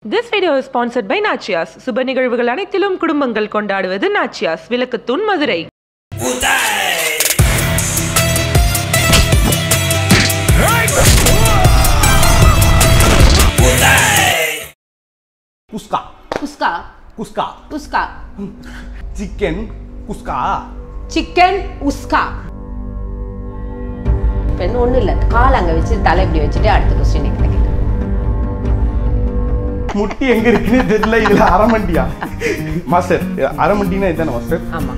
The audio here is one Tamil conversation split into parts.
This video is sponsored by Nachias. சுப நிகழ்வுகள் அனைத்திலும் குடும்பங்கள் கொண்டாடுவது Nachias. Vilakkuthoon Madurai. Kuska. Kuska. Kuska. Kuska. Chicken. Kuska. Chicken. Uska. பெண் ஒன்றும் இல்லை கால் அங்கே வச்சு தலை இப்படி வச்சுட்டு அடுத்த கொஸ்டின் எங்கிட்ட கேட்க முட்டி எங்க இருக்குன்னு தெரியல. இதுல அரமண்டியா மாஸ்டர்? அரமண்டினா இதுதானே மாஸ்டர்? ஆமாம்.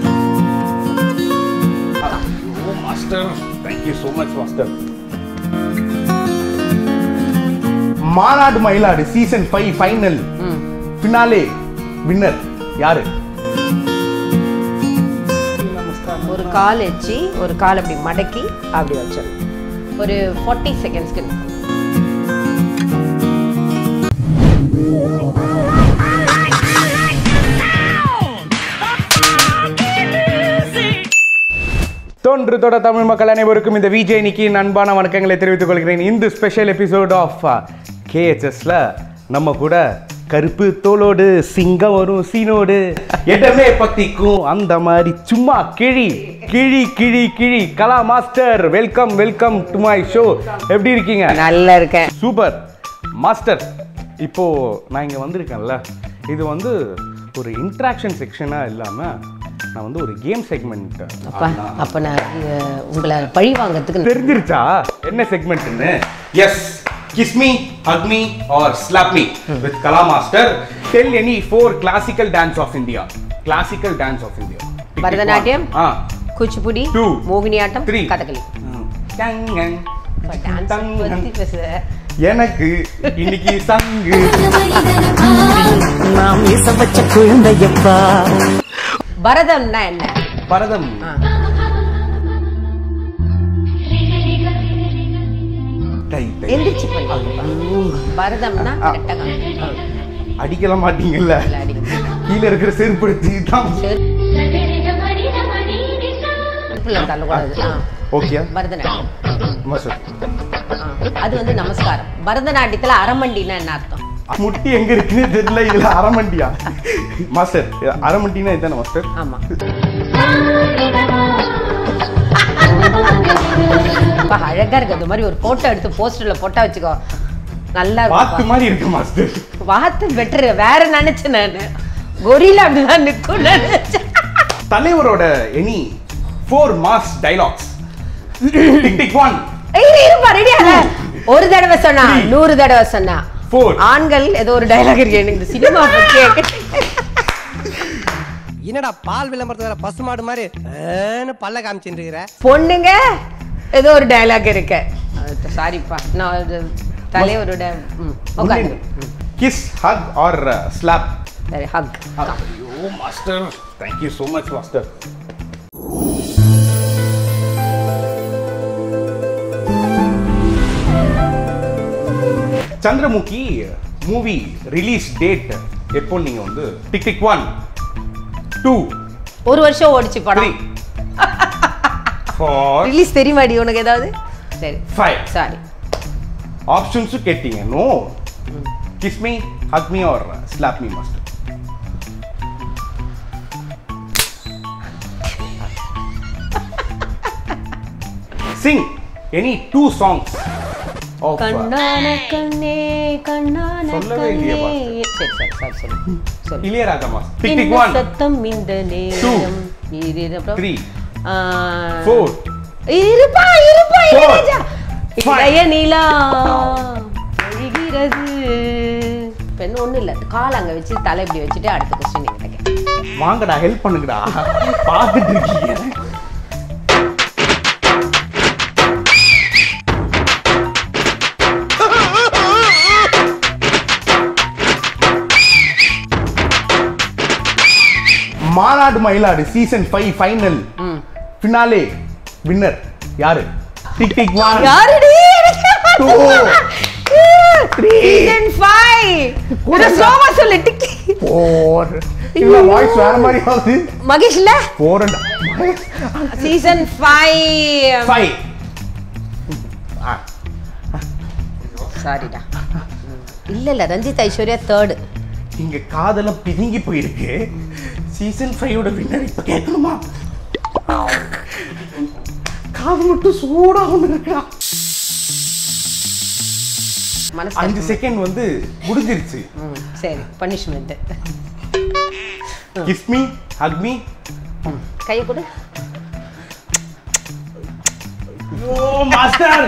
Oh master, thank you so much master. Maanada Mayilada season 5 final finale winner யாரு? ஒரு கால் வச்சு ஒரு கால் அப்படி மடக்கி அப்படி வச்சோம். ஒரு 40 செகண்ட்ஸ்க்கு தொன்று தொட தமிழ் மக்கள் அனைவருக்கும் இந்த விஜய் நிக்கி அன்பான வணக்கங்களை தெரிவித்துக் கொள்கிறேன். இந்த ஸ்பெஷல் எபிசோட் ஆஃப் KHSல நம்ம கூட கருப்பு தோலோடு சிங்கம் வரும் சீனோடு இடமே பத்திக்கும் அந்த மாதிரி சும்மா கிழி கிழி கிழி கிழி Kala master. Welcome welcome to my show. எப்படி இருக்கீங்க? நல்லா இருக்கேன். Super master. இப்போ நான் இங்கே வந்திருக்கேன்ல, இது வந்து ஒரு இன்ட்ராக்ஷன் செக்ஷனாக இல்லாமல் நான் வந்து ஒரு கேம் செக்மெண்ட். அப்போ நான் உங்களை பழி வாங்கிறதுக்கு தெரிஞ்சிருச்சா என்ன செக்மெண்ட்னு? Yes, kiss me, hug me or slap me with Kala Master. Tell any 4 classical dance of India. Classical dance of India. Bharatanatyam, Kuchipudi, Mohiniyattam, Kathakali. எனக்கு இன்னைக்கு சங்கு நாம் இசவச்ச குழந்தையப்பா. பரதம்னா என்ன? பரதம் எந்திரிச்சு பரதம்னா அடிக்கல மாட்டீங்கல்ல, கீழே இருக்கிற செருப்பு எடுத்து தான். ஓகே, பரதநாட்டியம் மாஸ்டர் அது வந்து நமஸ்காரம். பரதநாட்டியத்துல அரமண்டினா என்ன அர்த்தம்? முட்டி எங்க இருக்குன்னு தெரியல. இதுல அரமண்டியா மாஸ்டர்? அரமண்டினா இதுதானே மாஸ்டர்? ஆமா. அழகா இருக்கு. அந்த மாதிரி ஒரு போட்டோ எடுத்து போஸ்டர்ல போட்டா வச்சுக்கோ, நல்லா வாத்து மாதிரி இருக்கு மாஸ்டர். வாத்து பெட்டர். வேற நினைச்சேன் நானு கொரில்லா அப்படிதான் நிக்கும் நினைச்சேன். தலைவரோட any 4 mass dialogues. Tick tick 1. இருப்பா, ரெடியா? ஒரு தடவை சொன்னா 100 தடவை சொன்னா 4. ஆண்கள் ஏதோ ஒரு டைலாக் இருக்கு எனக்கு இந்த சினிமா பத்தி. என்னடா பால் விளம்பரத்துல வேற பசுமாடு மாதிரி பல்ல காமிச்சுட்டு இருக்கிற? பொண்ணுங்க ஏதோ ஒரு டைலாக் இருக்கு. சாரிப்பா, நான் தலைவரோட கிஸ், ஹக் ஆர் ஸ்லாப்? சரி, ஹக். ஐயோ master, thank you so much master. Chandramukhi movie release date எப்போ? நீங்க வந்து டிக் டிக் 1 2 ஒரு வருஷம் ஓடிச்சு படம். 4 ரிலீஸ் தெரியுமாடி உனக்கு ஏதாவது? சரி, 5. சாரி. ஆப்ஷன்ஸ் கேட்டீங்க. No, kiss me, hug me or slap me master. Sing any 2 songs of கண்ணான கண்ணே கண்ணான சொல்லவே கண்ணே. இல்லையே சரி சரி சரி சரி சரி. இளையராஜா மாஸ். டிக் டிக் என்ன 1 சத்தம் இந்த நேரம். 3 4 இருப்பா இருப்பா இளையராஜா. 5 இளைய நிலா ஒழுகிறது. பெண் ஒன்றும் இல்லை கால் அங்கே வச்சு தலை இப்படி வச்சுட்டு அடுத்த கொஸ்டின் எங்கிட்ட கேட்க. வாங்கடா, ஹெல்ப் பண்ணுங்கடா, பார்த்துட்டு இருக்கீங்க. Maanada Mayilada season 5 final finale winner யாரு? டிக் டிக் 1 யாருடி? 2 3 சீசன் 5 ஒரு சோமா சொல்லு. Tick tick 4. இல்ல வாய்ஸ் வேற மாதிரி ஆகுது. மகேஷ் இல்ல? 4 சீசன் 5. சாரிடா. இல்ல ரஞ்சித் ஐஸ்வர்யா 3rd. இங்க காதெல்லாம் பிதுங்கி போயிருக்கு. சீசன் 5 வின்னர் இப்ப கேட்கணுமா? காது மட்டும் சூடா இருக்கா. 5 செகண்ட் வந்து முடிஞ்சிருச்சு. சரி punishment. Kiss me, hug me. கையை கொடு. Oh master.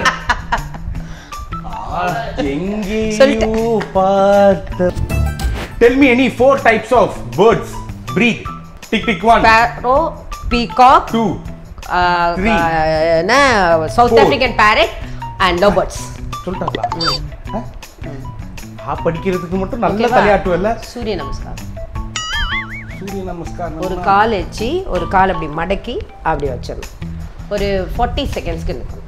எங்கேயோ பார்த்த. Tell me any 4 types of birds. Breed. Tick tick 1. Sparrow, peacock, 2, 3. South African parrot and lovebirds. சொல்லிட்டாங்களா? படிக்கிறதுக்கு மட்டும் நல்லா தலையாட்டுவல்ல. சூரிய நமஸ்காரம். சூரிய நமஸ்காரம். ஒரு கால் வச்சு ஒரு கால் அப்படி மடக்கி அப்படி வச்சிடணும். ஒரு 40 செகண்ட்ஸ்க்கு நிற்கணும்.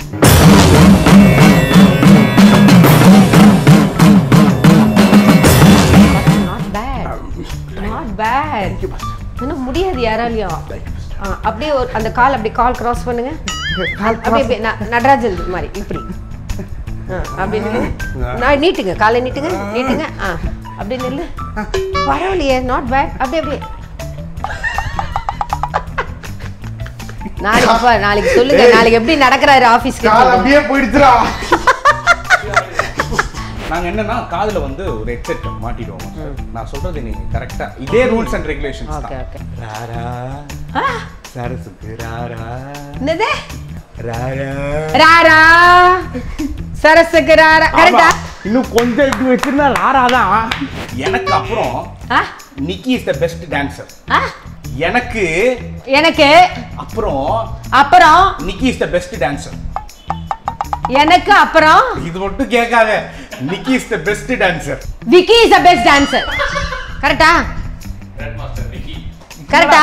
Not bad. இன்னும் முடியாது யாராலையும். அப்படியே அந்த கால் அப்படி கால் கிராஸ் பண்ணுங்க. அப்படியே நடராஜன் மாதிரி இப்படி அப்படி நான் நீட்டுங்க, காலை நீட்டுங்க நீட்டுங்க. அப்படி நில்லு. பரவாயில்லையே, நாட் பேட். அப்படியே நாளைக்கு சொல்லுங்க, நாளைக்கு எப்படி நடக்கிறாரு ஆபீஸ்க்கு. அப்படியே போயிடுச்சுடா. நாங்க என்னன்னா காதுல வந்து ஒரு ஹெட்செட் மாட்டிடுவோம். நான் சொல்றது நீங்க கரெக்ட்டா இதே ரூல்ஸ் அண்ட் ரெகுலேஷன்ஸ் தான். ஓகே. ராரா சரசுக்கு ராரா. என்னது? ராரா ராரா சரசுக்கு ராரா. கரெக்ட்டா? இன்னும் கொஞ்சம் இப்படி வச்சிருந்தா ராரா தான். எனக்கு அப்புறம் Nikki is the best dancer. எனக்கு அப்புறம் Nikki is the best dancer. எனக்கு அப்புறம் இது மட்டும் கேட்காத. Nikki is the best dancer. Vicky is the best dancer. கரெக்ட்டா? Red master Nikki. கரெக்ட்டா?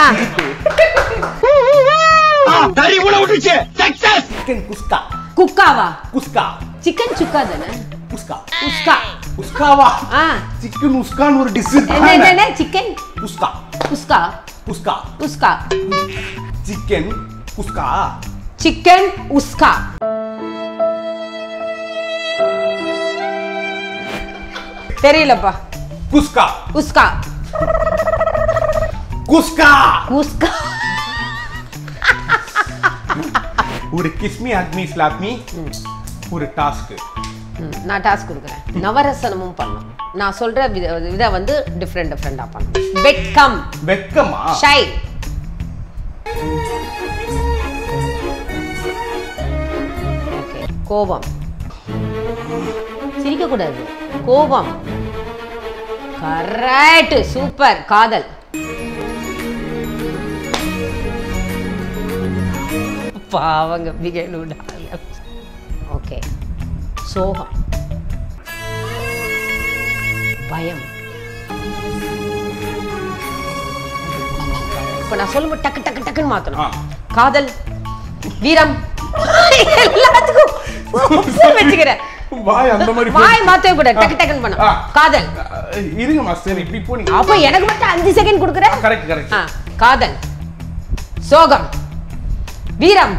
தரி உள்ள விட்டுச்சு. சக்சஸ். சிக்கன் குஸ்கா. குக்காவா? குஸ்கா. சிக்கன் சுக்கா தானே? குஸ்கா. உஸ்கா. உஸ்காவா? சிக்கன் உஸ்கான்னு ஒரு டிஷ் இருக்கு. என்ன சிக்கன் குஸ்கா. குஸ்கா. குஸ்கா. உஸ்கா. சிக்கன் குஸ்கா. சிக்கன் உஸ்கா. தெரியலப்பா. குஸ்கா. உஸ்கா. குஸ்கா. குஸ்கா. ஒரு kiss me, hug me, slap me. ஒரு டாஸ்க். நான் டாஸ்க் கொடுக்குறேன். நவரசனமும் பண்ணணும். நான் சொல்ற வித வந்து டிஃபரெண்டா பண்ணணும். வெட்கம். வெட்கமா? ஷை. ஓகே. கோபம். சிரிக்க கூடாது. கோபம். கரெக்ட். சூப்பர். காதல். பாவங்க பிகேலுடா. ஓகே. சோகம். பயம். இப்ப நான் சொல்லும்போது டக்கு டக்கு டக்குன்னு மாத்தணும். காதல், வீரம், எல்லாத்துக்கும் வச்சுக்கிறேன். வாய் அந்த மாதிரி வாய் மாத்தவே கூட டக்கு டக்குன்னு பண்ணு. காதல். இருங்க மாஸ்டர், இப்படி போனீங்க. அப்ப எனக்கு மட்டும் 5 செகண்ட் கொடுக்குறேன். Correct correct. காதல், சோகம், வீரம்,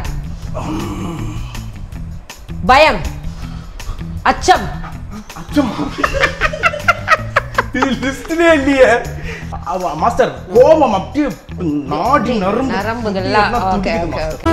பயம், அச்சம். அச்சம். இது லிஸ்ட்லயே இல்லையே மாஸ்டர். கோபம் அப்படியே நாடி நரம்புகள்லாம். Okay okay okay.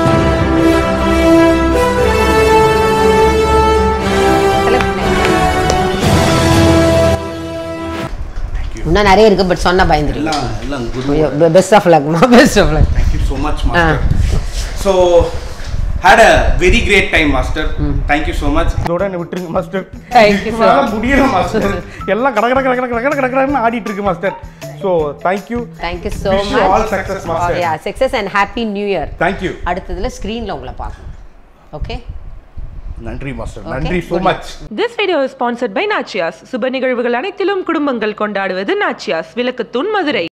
இன்னும் நிறைய இருக்கு, பட் சொன்னா பயந்துருங்க. பெஸ்ட் ஆஃப் லக் மா. Best of luck. Thank you so much master. So had a very great time master. Thank you so much. இதோட என்ன விட்டுருங்க master. Thank you so much. முடியல மாஸ்டர். எல்லாம் கடகடன்னு ஆடிட்டு இருக்கு master. So thank you. Thank you so Wish much. you all success master. Yeah, success and happy new year. Thank you. அடுத்ததுல ஸ்கிரீன்ல உங்களை பார்க்கணும். ஓகே. நன்றி மாஸ்டர். நன்றி so much. This video is sponsored by Nachias. சுப நிகழ்வுகள் அனைத்திலும் குடும்பங்கள் கொண்டாடுவது Nachias. விளக்குத்தூண், மதுரை.